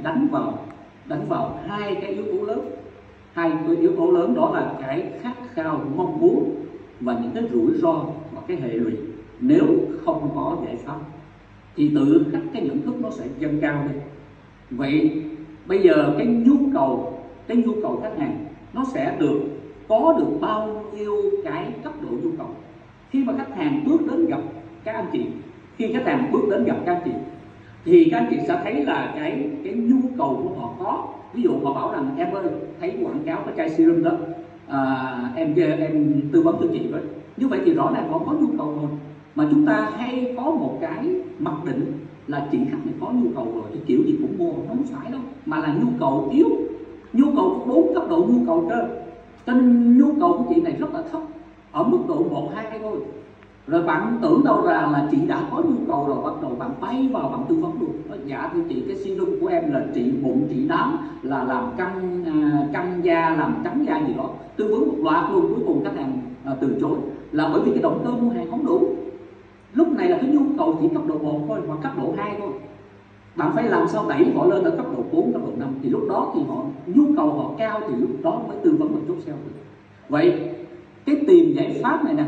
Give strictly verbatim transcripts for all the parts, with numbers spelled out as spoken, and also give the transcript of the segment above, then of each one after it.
đánh vào đánh vào hai cái yếu tố lớn. Hai cái yếu tố lớn đó là cái khát khao, mong muốn và những cái rủi ro và cái hệ lụy. Nếu không có giải pháp thì tự khắc cái nhận thức nó sẽ dâng cao lên. Vậy bây giờ cái nhu cầu cái nhu cầu khách hàng nó sẽ được có được bao nhiêu cái cấp độ nhu cầu. Khi mà khách hàng bước đến gặp các anh chị, khi khách hàng bước đến gặp các anh chị thì các anh chị sẽ thấy là cái cái nhu cầu của họ có. Ví dụ họ bảo rằng em ơi, thấy quảng cáo cái chai serum đó, à, em em tư vấn cho chị với. Như vậy thì rõ ràng họ có nhu cầu rồi. Mà chúng ta hay có một cái mặc định là chị khách này có nhu cầu rồi thì kiểu gì cũng mua, không phải đâu, mà là nhu cầu yếu. Nhu cầu có bốn cấp độ nhu cầu trên. Trên nhu cầu của chị này rất là thấp, ở mức độ một, hai thôi. Rồi bạn tưởng đâu rằng là chị đã có nhu cầu rồi, bắt đầu bạn bay vào bạn tư vấn luôn. Nói, dạ thưa chị, cái serum của em là trị bụng, trị nám, là làm căng căng da, làm trắng da gì đó, tư vấn một loạt luôn. Cuối cùng khách hàng à, từ chối là bởi vì cái động cơ mua hàng không đủ. Lúc này là cái nhu cầu chỉ cấp độ một thôi hoặc cấp độ hai thôi. Bạn phải làm sao đẩy họ lên ở cấp độ bốn, cấp độ năm, thì lúc đó thì họ nhu cầu họ cao, thì lúc đó mới tư vấn và chốt sale được. Vậy cái tìm giải pháp này nè,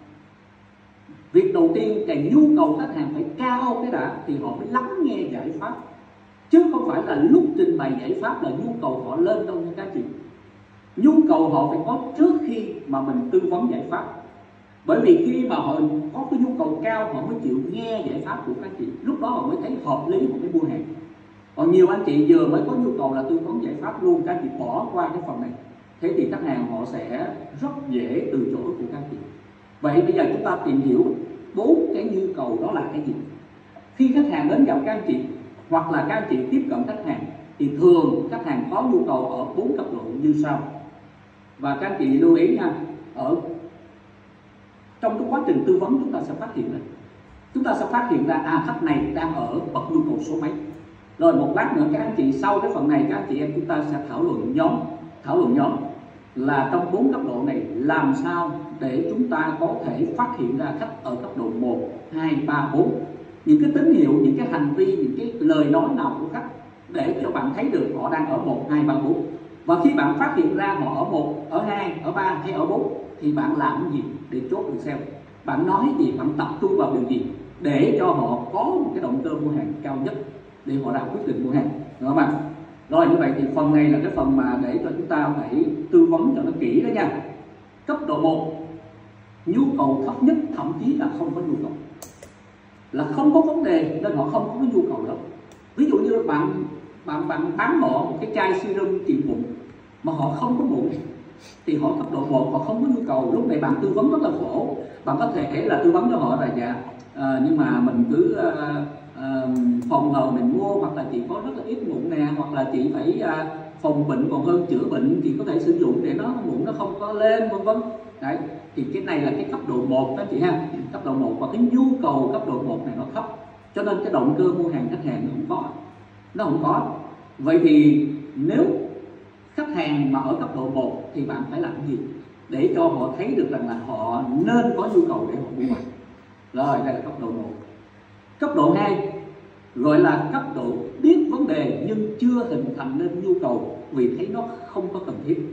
việc đầu tiên cái nhu cầu khách hàng phải cao cái đã thì họ mới lắng nghe giải pháp, chứ không phải là lúc trình bày giải pháp là nhu cầu họ lên đâu nha các chị. Nhu cầu họ phải có trước khi mà mình tư vấn giải pháp. Bởi vì khi mà họ có cái nhu cầu cao họ mới chịu nghe giải pháp của các chị, lúc đó họ mới thấy hợp lý, họ mới mua hàng. Còn nhiều anh chị vừa mới có nhu cầu là tư vấn giải pháp luôn, các chị bỏ qua cái phần này, thế thì khách hàng họ sẽ rất dễ từ chối của các chị. Vậy bây giờ chúng ta tìm hiểu bốn cái nhu cầu đó là cái gì. Khi khách hàng đến gặp các anh chị hoặc là các anh chị tiếp cận khách hàng thì thường khách hàng có nhu cầu ở bốn cấp độ như sau. Và các anh chị lưu ý nha, ở trong cái quá trình tư vấn chúng ta sẽ phát hiện ra chúng ta sẽ phát hiện ra à khách này đang ở bậc nhu cầu số mấy. Rồi một lát nữa các anh chị sau cái phần này các anh chị em chúng ta sẽ thảo luận nhóm thảo luận nhóm là trong bốn cấp độ này làm sao để chúng ta có thể phát hiện ra khách ở cấp độ một, hai, ba, bốn. Những cái tín hiệu, những cái hành vi, những cái lời nói nào của khách để cho bạn thấy được họ đang ở một, hai, ba, bốn. Và khi bạn phát hiện ra họ ở một, ở hai, ở ba hay ở bốn thì bạn làm gì để chốt được sale? Bạn nói gì, bạn tập trung vào điều gì để cho họ có một cái động cơ mua hàng cao nhất để họ ra quyết định mua hàng, đúng không ạ? Rồi như vậy thì phần này là cái phần mà để cho chúng ta phải tư vấn cho nó kỹ đó nha. Cấp độ một, nhu cầu thấp nhất, thậm chí là không có nhu cầu, là không có vấn đề nên họ không có cái nhu cầu đó. Ví dụ như bạn bạn bạn bán họ một cái chai serum trị bụng mà họ không có bụng thì họ cấp độ một, họ không có nhu cầu. Lúc này bạn tư vấn rất là khổ. Bạn có thể là tư vấn cho họ là dạ à, nhưng mà mình cứ à, à, phòng ngừa mình mua, hoặc là chị có rất là ít mụn nè, hoặc là chị phải à, phòng bệnh còn hơn chữa bệnh, chị có thể sử dụng để nó mụn nó không có lên, vân vân. Đấy, thì cái này là cái cấp độ một đó chị ha, cấp độ một. Và cái nhu cầu cấp độ một này nó thấp, cho nên cái động cơ mua hàng khách hàng nó không có, nó không có. Vậy thì nếu khách hàng mà ở cấp độ một thì bạn phải làm gì để cho họ thấy được rằng là họ nên có nhu cầu để họ mua hàng? Rồi đây là cấp độ một. Cấp độ hai gọi là cấp độ biết vấn đề nhưng chưa hình thành nên nhu cầu vì thấy nó không có cần thiết.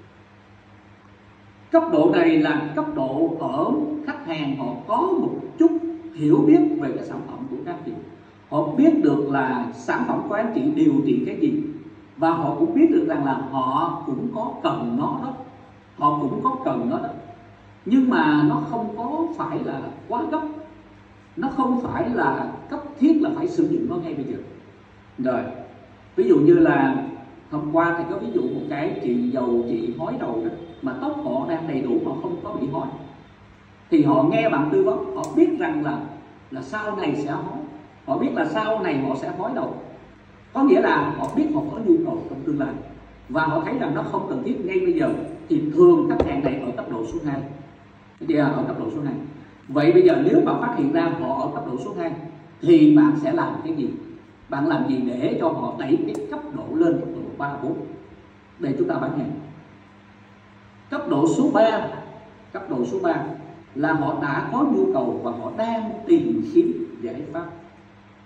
Cấp độ này là cấp độ ở khách hàng họ có một chút hiểu biết về cái sản phẩm của các chị, họ biết được là sản phẩm của anh chị điều trị cái gì, và họ cũng biết được rằng là họ cũng có cần nó đó, họ cũng có cần nó đó, nhưng mà nó không có phải là quá gấp, nó không phải là cấp thiết là phải sử dụng nó ngay bây giờ. Rồi ví dụ như là hôm qua thì có ví dụ một cái chị dầu chị hói đầu đó, mà tóc họ đang đầy đủ, họ không có bị hói, thì họ nghe bạn tư vấn, họ biết rằng là là sau này sẽ hói, họ biết là sau này họ sẽ hói đầu, có nghĩa là họ biết họ có nhu cầu trong tương lai và họ thấy rằng nó không cần thiết ngay bây giờ, thì thường khách hàng này ở cấp độ số hai, ở cấp độ số hai. Vậy bây giờ nếu bạn phát hiện ra họ ở cấp độ số hai thì bạn sẽ làm cái gì? Bạn làm gì để cho họ đẩy cái cấp độ lên cấp độ ba, bốn để chúng ta bán hàng? Cấp độ số ba, cấp độ số ba là họ đã có nhu cầu và họ đang tìm kiếm giải pháp.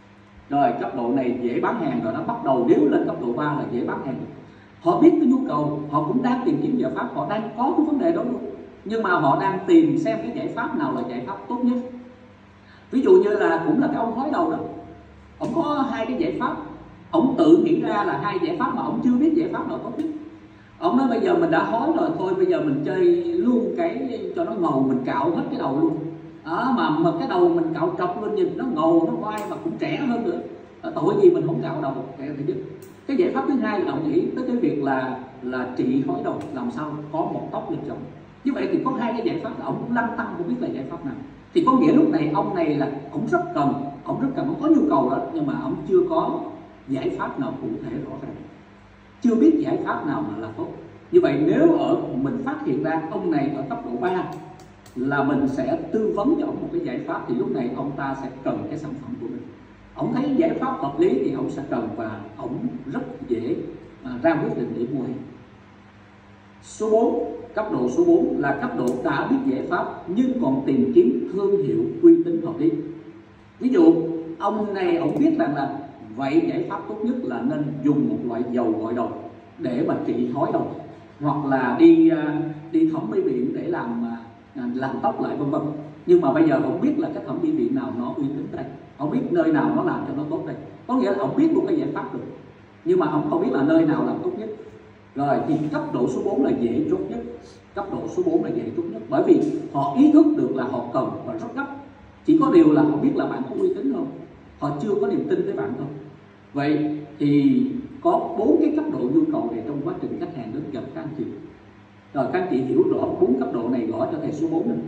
Rồi cấp độ này dễ bán hàng, rồi nó bắt đầu nếu lên cấp độ ba là dễ bán hàng. Họ biết cái nhu cầu, họ cũng đang tìm kiếm giải pháp, họ đang có cái vấn đề đó luôn, nhưng mà họ đang tìm xem cái giải pháp nào là giải pháp tốt nhất. Ví dụ như là cũng là cái ông hói đầu đó, ông có hai cái giải pháp, ông tự nghĩ ra là hai giải pháp mà ông chưa biết giải pháp nào tốt nhất. Ông nói bây giờ mình đã hói rồi, thôi bây giờ mình chơi luôn cái cho nó ngầu, mình cạo hết cái đầu luôn. Đó, mà mà cái đầu mình cạo trọc lên nhìn nó ngầu, nó oai mà cũng trẻ hơn nữa. À, tội gì mình không cạo đầu cái thứ nhất. Cái giải pháp thứ hai là ông nghĩ tới cái việc là là trị hói đầu, làm sao có một tóc lên trồng. Như vậy thì có hai cái giải pháp là ông cũng lăn tăn không biết là giải pháp nào. Thì có nghĩa lúc này ông này là ông rất cần, ông rất cần, ông có nhu cầu đó, nhưng mà ông chưa có giải pháp nào cụ thể rõ ràng, chưa biết giải pháp nào mà là tốt. Như vậy nếu ở mình phát hiện ra ông này ở cấp độ ba là mình sẽ tư vấn cho ông một cái giải pháp, thì lúc này ông ta sẽ cần cái sản phẩm của mình. Ông thấy giải pháp hợp lý thì ông sẽ cần, và ông rất dễ ra quyết định để mua hàng. Số bốn, cấp độ số bốn là cấp độ đã biết giải pháp nhưng còn tìm kiếm thương hiệu uy tín hợp lý. Ví dụ ông này ông biết rằng là vậy giải pháp tốt nhất là nên dùng một loại dầu gội đầu để mà trị hói đầu, hoặc là đi đi thẩm mỹ viện để làm làm tóc lại vân vân. Nhưng mà bây giờ không biết là cái thẩm mỹ viện nào nó uy tín đây, không biết nơi nào nó làm cho nó tốt đây. Có nghĩa là ông biết một cái giải pháp được, nhưng mà ông không biết là nơi nào làm tốt nhất. Rồi thì cấp độ số bốn là dễ chốt nhất. Cấp độ số bốn là dễ chốt nhất, bởi vì họ ý thức được là họ cần và rất gấp. Chỉ có điều là họ biết là bạn có uy tín không, họ chưa có niềm tin với bạn thôi. Vậy thì có bốn cái cấp độ nhu cầu này trong quá trình khách hàng đến gặp các anh chị. Rồi các anh chị hiểu rõ bốn cấp độ này, gõ cho thầy số bốn này.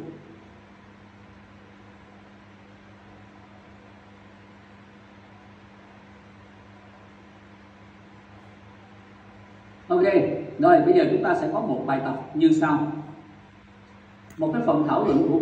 Ok, rồi bây giờ chúng ta sẽ có một bài tập như sau. Một cái phần thảo luận của